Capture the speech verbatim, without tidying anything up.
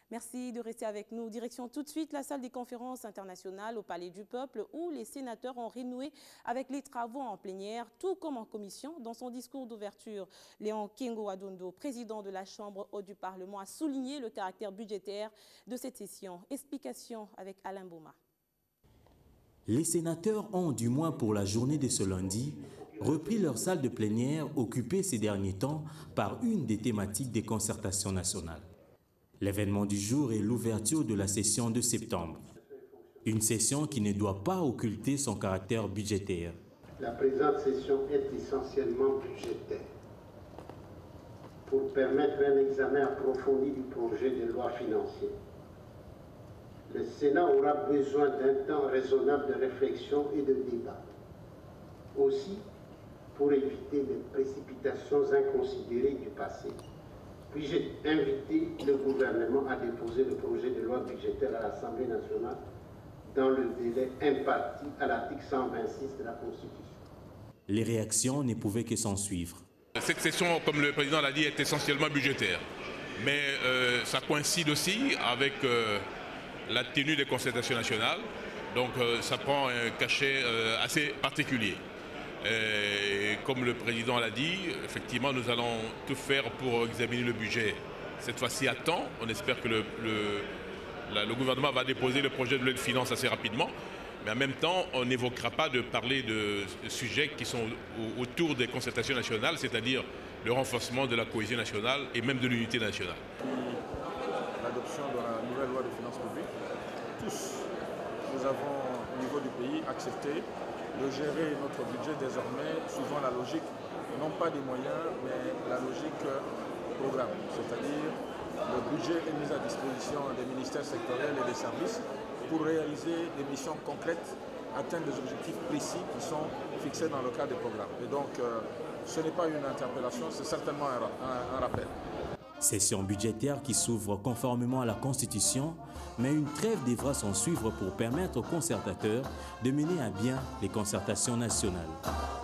Merci de rester avec nous. Direction tout de suite la salle des conférences internationales au Palais du Peuple où les sénateurs ont renoué avec les travaux en plénière, tout comme en commission. Dans son discours d'ouverture, Léon Kengo-Adondo, président de la Chambre haute du Parlement, a souligné le caractère budgétaire de cette session. Explication avec Alain Bouma. Les sénateurs ont, du moins pour la journée de ce lundi, repris leur salle de plénière occupée ces derniers temps par une des thématiques des concertations nationales. L'événement du jour est l'ouverture de la session de septembre. Une session qui ne doit pas occulter son caractère budgétaire. La présente session est essentiellement budgétaire pour permettre un examen approfondi du projet de loi financière. Le Sénat aura besoin d'un temps raisonnable de réflexion et de débat. Aussi, pour éviter les précipitations inconsidérées du passé, puis-je inviter le gouvernement à déposer le projet de loi budgétaire à l'Assemblée nationale dans le délai imparti à l'article cent vingt-six de la Constitution. Les réactions ne pouvaient que s'en suivre. Cette session, comme le président l'a dit, est essentiellement budgétaire. Mais euh, ça coïncide aussi avec euh, la tenue des concertations nationales. Donc euh, ça prend un cachet euh, assez particulier. Et comme le président l'a dit, effectivement, nous allons tout faire pour examiner le budget cette fois-ci à temps. On espère que le, le, la, le gouvernement va déposer le projet de loi de finances assez rapidement. Mais en même temps, on n'évoquera pas de parler de, de sujets qui sont au, autour des concertations nationales, c'est-à-dire le renforcement de la cohésion nationale et même de l'unité nationale. L'adoption de la nouvelle loi de finances publiques, tous, nous avons au niveau du pays accepté de gérer notre budget désormais suivant la logique, non pas des moyens, mais la logique programme. C'est-à-dire le budget est mis à disposition des ministères sectoriels et des services pour réaliser des missions concrètes, atteindre des objectifs précis qui sont fixés dans le cadre des programmes. Et donc, euh, ce n'est pas une interpellation, c'est certainement un, un, un rappel. Session budgétaire qui s'ouvre conformément à la Constitution, mais une trêve devra s'en suivre pour permettre aux concertateurs de mener à bien les concertations nationales.